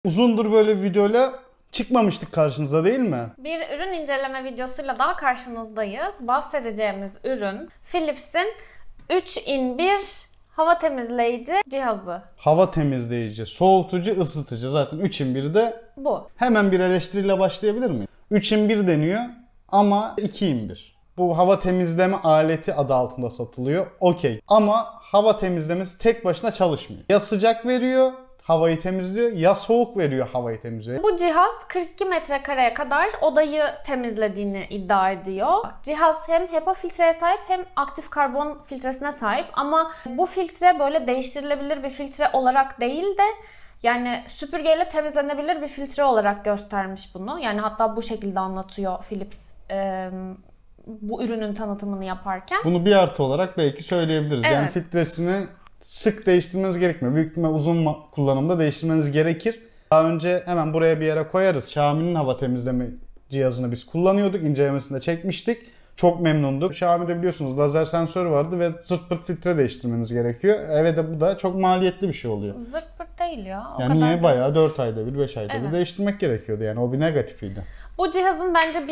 Uzundur böyle bir videoyla çıkmamıştık karşınıza, değil mi? Bir ürün inceleme videosuyla daha karşınızdayız. Bahsedeceğimiz ürün Philips'in 3 in 1 hava temizleyici cihazı. Hava temizleyici, soğutucu, ısıtıcı. Zaten 3 in 1 de Bu. hemen bir eleştiriyle başlayabilir miyim? 3 in 1 deniyor ama 2 in 1. Bu hava temizleme aleti adı altında satılıyor. Okey. Ama hava temizlemesi tek başına çalışmıyor. Ya sıcak veriyor, havayı temizliyor, ya soğuk veriyor, havayı temizliyor. Bu cihaz 42 metrekareye kadar odayı temizlediğini iddia ediyor. Cihaz hem HEPA filtreye sahip hem aktif karbon filtresine sahip ama bu filtre böyle değiştirilebilir bir filtre olarak değil de yani süpürgeyle temizlenebilir bir filtre olarak göstermiş bunu. Yani hatta bu şekilde anlatıyor Philips bu ürünün tanıtımını yaparken. Bunu bir artı olarak belki söyleyebiliriz. Evet. Yani filtresini sık değiştirmeniz gerekmiyor. Büyük ihtimalle uzun kullanımda değiştirmeniz gerekir. Daha önce hemen buraya bir yere koyarız. Xiaomi'nin hava temizleme cihazını biz kullanıyorduk. İncelemesini de çekmiştik. Çok memnunduk. Xiaomi'de biliyorsunuz lazer sensörü vardı ve zırt pırt filtre değiştirmeniz gerekiyor. Evet, bu da çok maliyetli bir şey oluyor. Zırt pırt değil ya. O Yani kadar niye bayağı 4 ayda bir, 5 ayda bir Evet. değiştirmek gerekiyordu. Yani o bir negatifiydi. Bu cihazın bence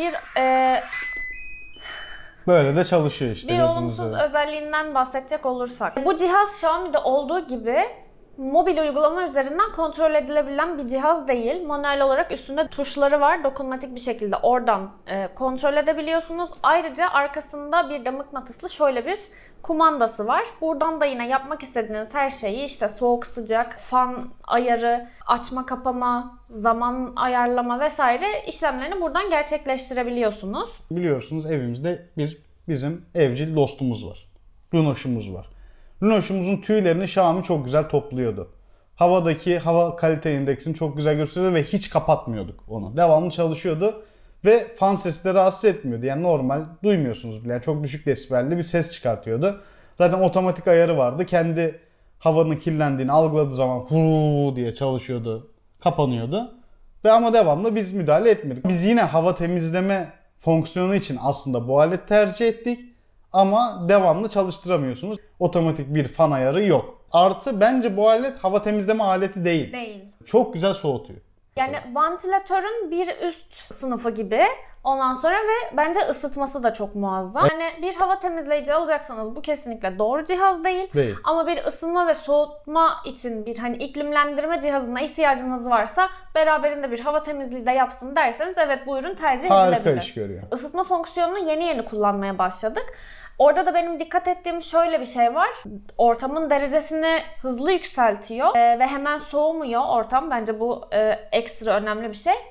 Böyle de çalışıyor işte. bir gördüğünüz olumsuz üzere. özelliğinden bahsedecek olursak. Bu cihaz Xiaomi'de olduğu gibi mobil uygulama üzerinden kontrol edilebilen bir cihaz değil. Manuel olarak üstünde tuşları var. Dokunmatik bir şekilde oradan kontrol edebiliyorsunuz. Ayrıca arkasında bir de mıknatıslı şöyle bir kumandası var. Buradan da yine yapmak istediğiniz her şeyi işte soğuk sıcak, fan ayarı, açma kapama, zaman ayarlama vesaire işlemlerini buradan gerçekleştirebiliyorsunuz. Biliyorsunuz evimizde bizim evcil dostumuz var. Lunoş'umuz var. Lunoş'umuzun tüylerini Xiaomi çok güzel topluyordu. Havadaki hava kalite indeksini çok güzel gösteriyordu ve hiç kapatmıyorduk onu. Devamlı çalışıyordu ve fan sesi de rahatsız etmiyordu. Yani normal duymuyorsunuz bile. Yani çok düşük desibelli bir ses çıkartıyordu. Zaten otomatik ayarı vardı. Kendi havanın kirlendiğini algıladığı zaman huu diye çalışıyordu, kapanıyordu. Ve ama devamlı biz müdahale etmedik. Biz yine hava temizleme fonksiyonu için aslında bu aleti tercih ettik. Ama devamlı çalıştıramıyorsunuz. Otomatik bir fan ayarı yok. Artı bence bu alet hava temizleme aleti değil. Değil. Çok güzel soğutuyor. Yani vantilatörün bir üst sınıfı gibi. Ondan sonra ve bence ısıtması da çok muazzam. Yani bir hava temizleyici alacaksanız bu kesinlikle doğru cihaz değil. Değil. Ama bir ısınma ve soğutma için bir hani iklimlendirme cihazına ihtiyacınız varsa beraberinde bir hava temizliği de yapsın derseniz evet bu ürün tercih Harika edilebilir. iş görüyor. Isıtma fonksiyonunu yeni kullanmaya başladık. Orada da benim dikkat ettiğim şöyle bir şey var. Ortamın derecesini hızlı yükseltiyor ve hemen soğumuyor ortam. Bence bu ekstra önemli bir şey.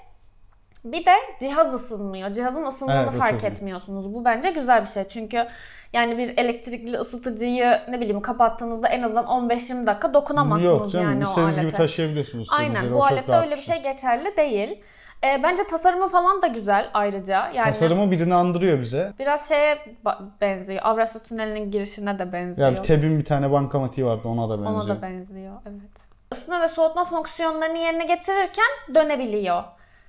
Bir de cihaz ısınmıyor. Cihazın ısındığını Evet, fark çok iyi. etmiyorsunuz. Bu bence güzel bir şey. Çünkü yani bir elektrikli ısıtıcıyı ne bileyim kapattığınızda en azından 15-20 dakika dokunamazsınız Yok canım, yani o istediğiniz gibi alete. taşıyabiliyorsunuz. istediğiniz Aynen yere. bu O çok alette rahat öyle bir şey geçerli değil. Bence tasarımı falan da güzel ayrıca. Yani Tasarımı birini andırıyor bize. biraz şeye benziyor. Avrasya Tüneli'nin girişine de benziyor. Ya bir TEB'in bir tane bankamatiği vardı, ona da benziyor. Ona da benziyor, evet. Isıtma ve soğutma fonksiyonlarını yerine getirirken dönebiliyor.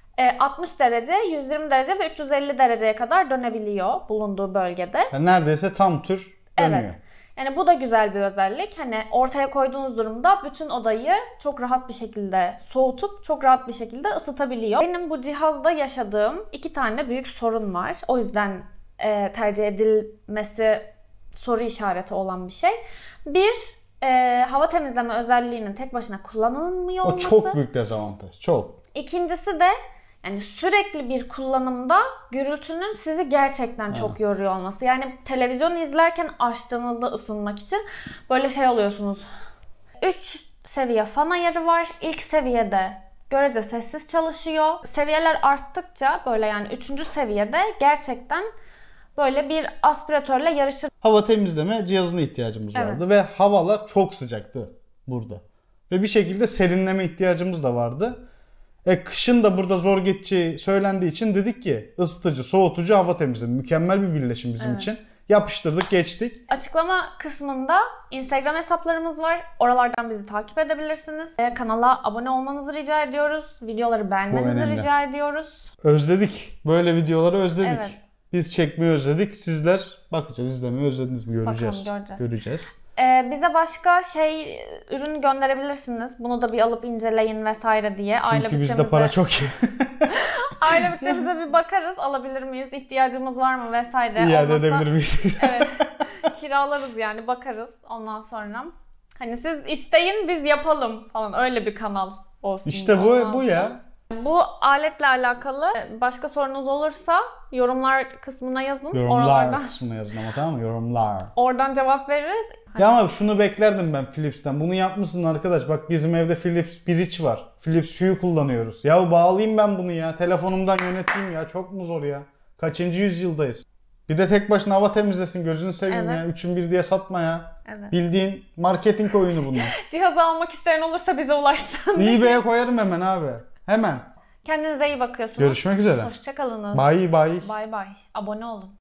60 derece, 120 derece ve 350 dereceye kadar dönebiliyor bulunduğu bölgede. Yani neredeyse tam tür dönüyor. Evet. Yani bu da güzel bir özellik. Hani ortaya koyduğunuz durumda bütün odayı çok rahat bir şekilde soğutup çok rahat bir şekilde ısıtabiliyor. Benim bu cihazda yaşadığım 2 tane büyük sorun var. O yüzden tercih edilmesi soru işareti olan bir şey. Bir, hava temizleme özelliğinin tek başına kullanılmıyor O olması. çok büyük dezavantaj. Çok. İkincisi de yani sürekli bir kullanımda gürültünün sizi gerçekten çok yoruyor olması. Yani televizyon izlerken açtığınızda ısınmak için böyle şey oluyorsunuz. 3 seviye fan ayarı var. İlk seviyede görece sessiz çalışıyor. Seviyeler arttıkça böyle yani 3. seviyede gerçekten böyle bir aspiratörle yarışır. Hava temizleme cihazına ihtiyacımız Evet. vardı ve havalar çok sıcaktı burada. Ve bir şekilde serinleme ihtiyacımız da vardı. Kışın da burada zor geçeceği söylendiği için dedik ki ısıtıcı, soğutucu, hava temizleme. Mükemmel bir birleşim bizim için. Yapıştırdık, geçtik. Açıklama kısmında Instagram hesaplarımız var. Oralardan bizi takip edebilirsiniz. Kanala abone olmanızı rica ediyoruz. Videoları beğenmenizi önemli. rica ediyoruz. Özledik. Böyle videoları özledik. Evet. Biz çekmeyi özledik. Sizler bakacağız, izlemeyi özlediniz mi? Göreceğiz. Bakalım, göreceğiz. Göreceğiz. Bize başka ürün gönderebilirsiniz. Bunu da bir alıp inceleyin vesaire diye. Çünkü bizde para çok iyi. Aile bütçemize bir bakarız. Alabilir miyiz? İhtiyacımız var mı vesaire. İade edebilir miyiz? Evet. Kiralarız yani, bakarız ondan sonra. Hani siz isteyin biz yapalım falan, öyle bir kanal olsun. İşte bu ya. Bu aletle alakalı başka sorunuz olursa yorumlar kısmına yazın. Yorumlar kısmına yazın ama, tamam mı? Yorumlar. Oradan cevap veririz. Ya ama şunu beklerdim ben Philips'ten. Bunu yapmışsın arkadaş. Bak bizim evde Philips Bridge var. Philips Hue'yu kullanıyoruz. Ya bağlayayım ben bunu ya. Telefonumdan yöneteyim ya. Çok mu zor ya? Kaçıncı yüzyıldayız? Bir de tek başına hava temizlesin. Gözünü seveyim Evet. ya. Üçün bir diye satma ya. Evet. Bildiğin marketing oyunu bunlar. Cihazı almak isteyen olursa bize ulaşsın. eBay'e koyarım hemen abi. Hemen. Kendinize iyi bakıyorsunuz. Görüşmek üzere. Hoşçakalınız. Bye bye. Bay bay. Abone olun.